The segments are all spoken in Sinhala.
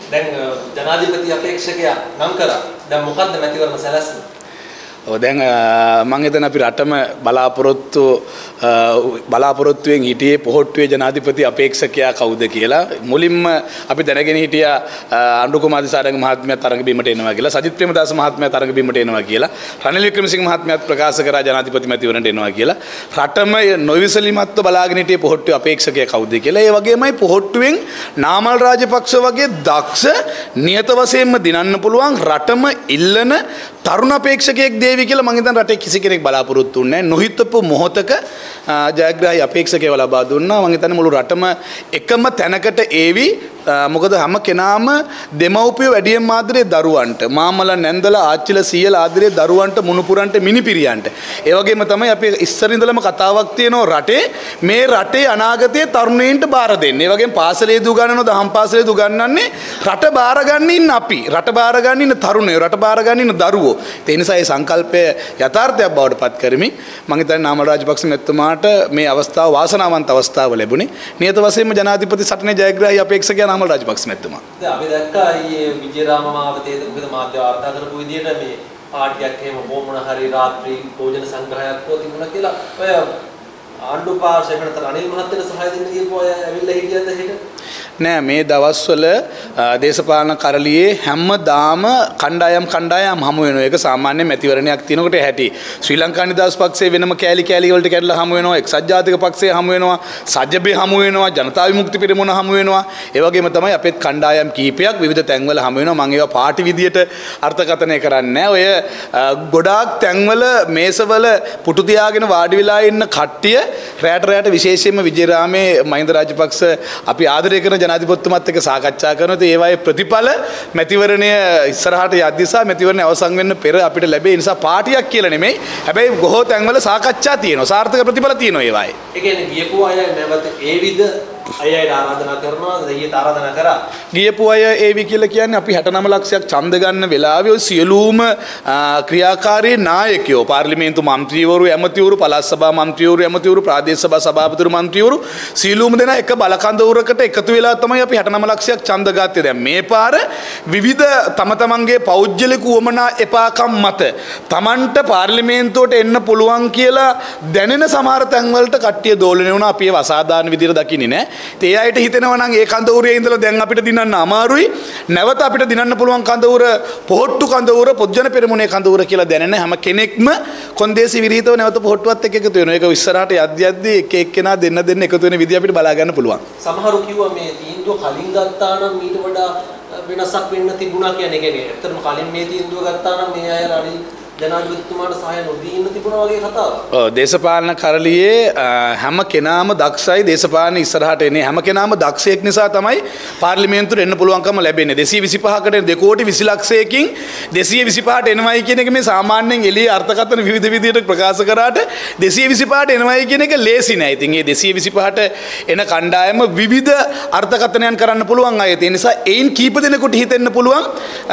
දැන් ජනාධිපති අපේක්ෂකයා නම් කරා. දැන් මොකද්ද මැතිවරණ සැලැස්ම? ඔව් දැන් මම හිතන අපි රටම බලාපොරොත්තුවෙන් හිටියේ පොහොට්ටුවේ ජනාධිපති අපේක්ෂකයා කවුද කියලා. මුලින්ම අපි දැනගෙන හිටියා අනුර කුමාර දිසානායක මහත්මයා තරඟ බිමට එනවා කියලා. සජිත් ප්‍රේමදාස මහත්මයා තරඟ බිමට එනවා කියලා. රනිල් වික්‍රමසිංහ මහත්මයාත් ප්‍රකාශ කරා ජනාධිපති මැතිවරණයට එනවා කියලා. රටම නොවිසලිමත්ව බලාගෙන හිටියේ පොහොට්ටුවේ අපේක්ෂකයා කවුද කියලා. ඒ වගේමයි පොහොට්ටුවෙන් නාමල් රාජපක්ෂ වගේ දක්ෂ නියත වශයෙන්ම දිනන්න පුළුවන් රටම ඉල්ලන තරුණ අපේක්ෂකයෙක් දේවි කියලා මම හිතන රටේ කිසි කෙනෙක් බලාපොරොත්තු වෙන්නේ නැහැ. නොහිතපු මොහොතක ජයග්‍රාහී අපේක්ෂකයව ලබා දුන්නා. මම හිතන්නේ මුළු රටම එකම තැනකට ඒවි. මොකද හැම කෙනාම දෙමව්පියෝ වැඩියෙන් ආදරේ දරුවන්ට, මාමලා නැන්දලා ආච්චිලා සීයලා ආදරේ දරුවන්ට, මුණුපුරන්ට, මිනිපිරියන්ට. ඒ වගේම තමයි අපි ඉස්සර ඉඳලම කතාවක් තියෙනවා රටේ මේ රටේ අනාගතයේ තරුණයින්ට බාර දෙන්න. ඒ වගේම පාසලේ දුගන්නනෝ දහම් පාසලේ දුගන්නන්නේ රට බාර ගන්න ඉන්න අපි. රට බාර ගන්න ඉන්න තරුණයෝ, රට බාර ගන්න ඉන්න දරුවෝ. ඒ නිසා මේ සංකල්පය යථාර්ථයක් බවට පත් කරමින් මම හිතන්නේ නාමල් රාජපක්ෂ මැතිතුමාට මේ අවස්ථාව වාසනාවන්ත අවස්ථාව ලැබුණේ. නියත වශයෙන්ම ජනාධිපති සටනේ ජයග්‍රාහී අපේක්ෂකයා නාමල් රාජපක්ෂ මැතිතුමා. දැන් අපි දැක්කා ඊයේ විජේරාම මාවතේ මොකද මාධ්‍ය වාර්තා කරපු විදිහට මේ පාටියක් එහෙම මොන හරි රාත්‍රී භෝජන සංග්‍රහයක් තිබුණා කියලා. ඔය ආණ්ඩු පාර්ශ්වයට රනිල් මහත්තයාට සහාය දෙන්න කියපු අය ඇවිල්ලා හිටියද හෙට? නෑ මේ දවස්වල දේශපාලන කරලියේ හැමදාම කණ්ඩායම් හමු වෙනවා. ඒක සාමාන්‍ය මැතිවරණයක් තියෙනකොට ඇහැටි. ශ්‍රී ලංකා නිදහස් පක්ෂයේ වෙනම කෑලි වලට කැඩලා හමු වෙනවා. එක්සත් ජාතික පක්ෂයේ හමු වෙනවා. සජ්ජබේ හමු වෙනවා. ජනතා විමුක්ති පෙරමුණ හමු වෙනවා. ඒ වගේම තමයි අපේත් කණ්ඩායම් කීපයක් විවිධ තැන්වල හමු වෙනවා. මම ඒවා පාටි විදියට අර්ථකථනය කරන්නේ නෑ. ඔය ගොඩාක් තැන්වල මේසවල පුටු තියාගෙන වාඩි වෙලා ඉන්න කට්ටිය රැට විශේෂයෙන්ම විජේරාමේ මහින්ද රාජපක්ෂ අපි ආදරය කරන ජනාධිපතිතුමත් එක්ක සාකච්ඡා කරනවා. ඒ වගේ ප්‍රතිඵල මැතිවරණය ඉස්සරහට යද්දී සහ මැතිවරණය අවසන් වෙන්න පෙර අපිට ලැබෙයි. නිසා පාටියක් කියලා නෙමෙයි. හැබැයි බොහෝ තැන්වල සාකච්ඡා තියෙනවා. සාර්ථක ප්‍රතිඵල තියෙනවා ඒ වගේ. ඒ කියන්නේ ගියපු අය නැවත ඒ විද අයයට ආරාධනා කරනවා. ඊට ආරාධනා කරා. ගියපු අය ඒවි කියලා කියන්නේ අපි 69 ලක්ෂයක් ඡන්ද ගන්න වෙලාවේ ඔය සියලුම ක්‍රියාකාරී නායකයෝ පාර්ලිමේන්තු මන්ත්‍රීවරු, ඇමතිවරු, පළාත් සභා මන්ත්‍රීවරු, ඇමතිවරු, ප්‍රාදේශ සභා සභාපතිවරු, මන්ත්‍රීවරු සියලුම දෙනා එක බලකඳවුරකට එකතු වෙලා තමයි අපි 69 ලක්ෂයක් ඡන්ද ගත්තේ. දැන් මේ පාර විවිධ තමන්ගේ පෞද්ගලික උවමනා එපාකම් මත තමන්ට පාර්ලිමේන්තුවට එන්න පුළුවන් කියලා දැනෙන සමහර තැන්වලට කට්ටිය දෝලණය වුණා. අපි ඒව අසාධාරණ විදිහට දකින්නේ නැහැ. ඒ අයට හිතෙනවා නම් ඒ කඳවුරේ ඉඳලා දැන් අපිට දිනන්න අමාරුයි. නැවත අපිට දිනන්න පුළුවන් කඳවුර පොහොට්ටු කඳවුර, පොත්ජන පෙරමුණේ කඳවුර කියලා දැනෙන හැම කෙනෙක්ම කොන්දේසි විරහිතව නැවත පොහොට්ටුවත් එක්ක එකතු වෙනවා. ඒක ඉස්සරහට යද්දී එක එක්කෙනා දෙන්න එකතු වෙන විදිහ අපිට බලා ගන්න පුළුවන්. සමහරු කිව්වා මේ තීන්දුව කලින් ගත්තා නම් ඊට වඩා වෙනසක් වෙන්න තිබුණා කියන්නේ. ඒ කියන්නේ ඇත්තටම කලින් මේ තීන්දුව ගත්තා නම් මේ අය රනිල් ජනාධිපතිතුමාට සහාය නොදී ඉන්න තිබුණා වගේ කතාවක්. ඔව් දේශපාලන කරලියේ හැම කෙනාම දක්ෂයි. දේශපාලන ඉස්සරහට එන්නේ හැම කෙනාම දක්ෂයෙක් නිසා තමයි පාර්ලිමේන්තුවට එන්න පුළුවන්කම ලැබෙන්නේ. 225කට 2 කෝටි 20 ලක්ෂයකින් 225ට එනවයි කියන එක මේ සාමාන්‍යයෙන් එළියේ අර්ථකථන විවිධ විදිහට ප්‍රකාශ කරාට 225ට එනවයි කියන එක ලේසි නෑ. ඉතින් මේ 225ට එන කණ්ඩායම විවිධ අර්ථකථනයන් කරන්න පුළුවන් අය. ඒ නිසා ඒන් කීප දෙනෙකුට හිතෙන්න පුළුවන්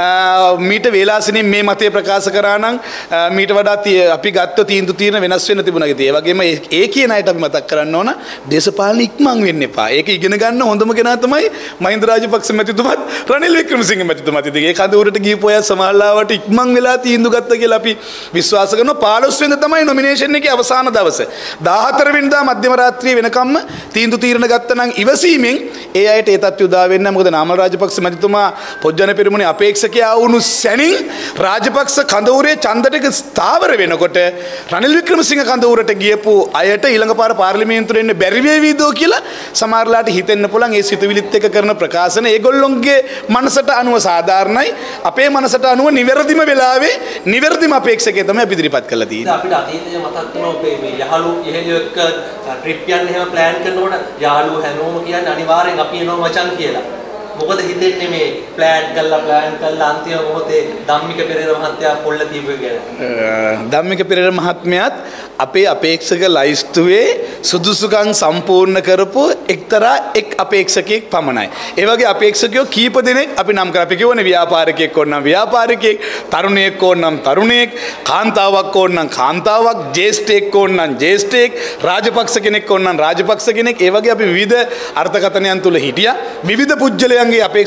මීට වේලාසනින් මේ මතය ප්‍රකාශ කරා නම් මීට වඩා අපි ගත්ත තීන්දුව తీරන වෙනස් වෙන්න තිබුණා. ඒ වගේම ඒ කියන අයට අපි මතක් කරන්න ඕන දේශපාලන ඉක්මන් වෙන්න එපා. ඒක ඉගෙන ගන්න හොඳම කෙනා තමයි මහින්ද රාජපක්ෂ මැතිතුමත් රනිල් වික්‍රමසිංහ මැතිතුමත්. ඉතින් ඒ කඳවුරට ගිහපු අය සමහරවිට ඉක්මන් වෙලා තීන්දුව ගත්තා කියලා අපි විශ්වාස කරනවා. 15 වෙනිදා තමයි නොමිනේෂන් එකේ අවසාන දවස. 14 වෙනිදා මධ්‍යම රාත්‍රියේ වෙනකම්ම තීන්දුව తీරන ගත්තා නම් ඉවසීමෙන් ඒ අයට ඒ තත්ත්වය උදා වෙන්නේ නැහැ. මොකද නාමල් රාජපක්ෂ මැතිතුමා පොත්ජන පෙරමුණේ අපේක්ෂකයා වුණු සැනින් රාජපක්ෂ කඳවුරේ ඡන්දටක ස්ථාවර වෙනකොට රනිල් වික්‍රමසිංහ කඳවුරට ගියපු අයට ඊළඟ පාර පාර්ලිමේන්තුවේ එන්න බැරි වේවිද කියලා සමහරලාට හිතෙන්න පුළුවන්. ඒ සිතුවිලිත් එක්ක කරන ප්‍රකාශන ඒගොල්ලොන්ගේ මනසට අනුව සාධාරණයි. අපේ මනසට අනුව නිවැරදිම වෙලාවේ නිවැරදිම අපේක්ෂකය තමයි අපි ඉදිරිපත් කරලා තියෙන්නේ. අපිට අතීතයේ මතක් වෙනවා මේ යහළු එහෙලිය එක්ක ට්‍රිප් යන්න එහෙම ප්ලෑන් කරනකොට යාළුවෝ හැමෝම කියන්නේ අනිවාර්යෙන් අපි එනවා මචං කියලා. මොකද හිතෙන්නේ මේ ප්ලෑන් කළා අන්තිම මොහොතේ ධම්මික පෙරේර මහත්තයා පොල්ල දීපු ගැන. ධම්මික පෙරේර මහත්මයාත් අපේ අපේක්ෂක ලයිස්තුවේ සුදුසුකම් සම්පූර්ණ කරපු එක්තරා එක් අපේක්ෂකයෙක් පමණයි. ඒ වගේ අපේක්ෂකයෝ කීප දෙනෙක් අපි නම් කරා. අපි කියවනේ ව්‍යාපාරිකයෙක් ඕනනම් ව්‍යාපාරිකයෙක්, තරුණයෙක් ඕනනම් තරුණයෙක්, කාන්තාවක් ඕනනම් කාන්තාවක්, ජ්‍යෙෂ්ඨයෙක් ඕනනම් ජ්‍යෙෂ්ඨයෙක්, රාජපක්ෂ කෙනෙක් ඕනනම් රාජපක්ෂ කෙනෙක්. ඒ වගේ අපි විවිධ අර්ථකථනයන් තුල හිටියා. විවිධ පුජ්‍යලයන්ගේ අපේක්ෂක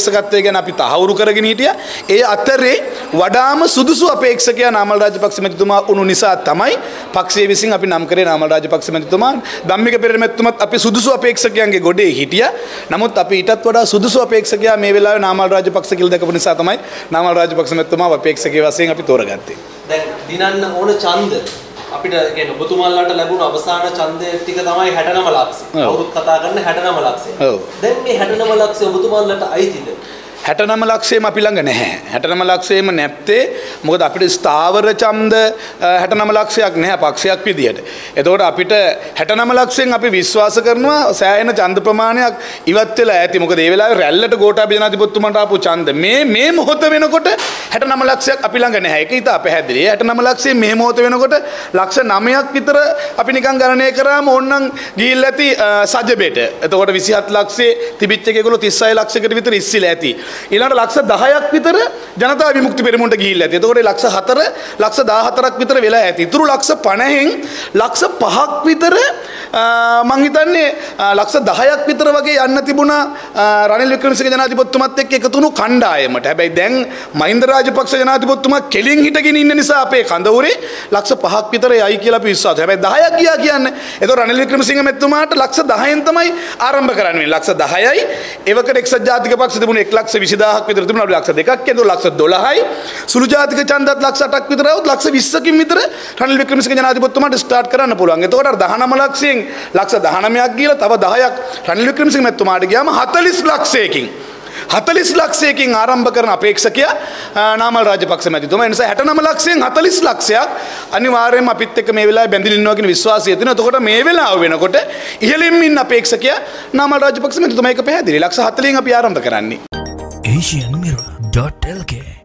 අපේක්ෂකත්වය ගැන අපි තහවුරු කරගෙන හිටියා. ඒ අතරේ වඩාම සුදුසු අපේක්ෂකයා නාමල් රාජපක්ෂ මැතිතුමා වුණු නිසා තමයි පක්ෂයේ විසින් අපි නම් කරේ නාමල් රාජපක්ෂ මැතිතුමා. ධම්මික පෙරේර මැතිතුමත් අපි සුදුසු අපේක්ෂකයන්ගේ ගොඩේ හිටියා. නමුත් අපි ඊටත් වඩා සුදුසු අපේක්ෂකයා මේ වෙලාවේ නාමල් රාජපක්ෂ කියලා දැකපු නිසා තමයි නාමල් රාජපක්ෂ මැතිතුමාව අපේක්ෂකයා වශයෙන් අපි තෝරගත්තේ. දැන් දිනන්න ඕන ඡන්ද අපිට කියන්නේ ඔබතුමාලාට ලැබුණු අවසාන ඡන්දය ටික තමයි 69 ලක්ෂය. කවුරුත් කතා කරන 69 ලක්ෂය. දැන් මේ 69 ලක්ෂය ඔබතුමාලාට අයිතිද? 69 ලක්ෂයම අපි ළඟ නැහැ. 69 ලක්ෂයම නැත්තේ මොකද අපිට ස්ථාවර ඡන්ද 69 ලක්ෂයක් නැහැ පක්ෂයක් විදියට. එතකොට අපිට 69 ලක්ෂයෙන් අපි විශ්වාස කරනවා සෑහෙන ඡන්ද ප්‍රමාණයක් ඉවත් වෙලා ඇති. මොකද ඒ වෙලාවේ රැල්ලට ගෝඨාභය ජනාධිපතිතුමාට ආපු ඡන්ද මේ මොහොත වෙනකොට 69 ලක්ෂයක් අපි ළඟ නැහැ. ඒක ඉතා පැහැදිලි. 69 ලක්ෂයෙන් මේ මොහොත වෙනකොට ලක්ෂ 9ක් විතර අපි නිකන් ගණනය කරාම ඕනනම් ගිහිල්ලා ඇති සජබෙට. එතකොට 27 ලක්ෂයේ තිබිච්ච එකේගොල්ලෝ 36 ලක්ෂයකට විතර ඉස්සිලා ඇති. ඊළඟට ලක්ෂ 10ක් විතර ජනතා විමුක්ති පෙරමුණට ගිහිල්ලා ඇති. එතකොට ලක්ෂ 4 ලක්ෂ 14ක් විතර වෙලා ඇති. ඉතුරු ලක්ෂ 50න් ලක්ෂ 5ක් විතර මං හිතන්නේ ලක්ෂ 10ක් විතර වගේ යන්න තිබුණා රනිල් වික්‍රමසිංහ ජනාධිපතිතුමත් එක්ක එකතු වුණු කණ්ඩායමට. හැබැයි දැන් මහින්ද රාජපක්ෂ ජනාධිපතිතුමා කෙලින් හිටගෙන ඉන්න නිසා අපේ කඳවුරේ ලක්ෂ 5ක් විතර යයි කියලා අපි විශ්වාසයි. හැබැයි 10ක් ගියා කියන්නේ. එතකොට රනිල් වික්‍රමසිංහ මැතිතුමාට ලක්ෂ 10න් තමයි ආරම්භ කරන්නේ. ලක්ෂ 10යි එවකට එක්සත් ජාතික පක්ෂ තිබුණු 1,20,000ක් විතර තිබුණා. ලක්ෂ 2ක් එතකොට ලක්ෂ 12යි සුළු ජාතික ඡන්දත් ලක්ෂ 8ක් විතර આવුත් ලක්ෂ 20කින් විතර රනිල් වික්‍රමසිංහ ජනාධිපතිතුමාට ස්ටාර්ට් කරන්න පුළුවන්. එතකොට 19 ලක්ෂයෙන් ලක්ෂ 19ක් ගිහලා තව 10ක් රනිල් වික්‍රමසිංහ මැතිතුමාට ගියාම 40 ලක්ෂයකින් ආරම්භ කරන අපේක්ෂකයා නාමල් රාජපක්ෂ මැතිතුමා. ඒ නිසා 69 ලක්ෂයෙන් 40 ලක්ෂයක් අනිවාර්යයෙන්ම අපිත් එක්ක මේ වෙලාවේ බැඳිලා ඉන්නවා කියන විශ්වාසය තියෙනවා. එතකොට මේ වෙලාව වෙනකොට ඉහළින් ඉන්න අපේක්ෂකයා නාමල් රාජපක්ෂ මැතිතුමා එක පැහැදිලි. ලක්ෂ 40න් අපි ආරම්භ කරන්නේ. asianmirror.lk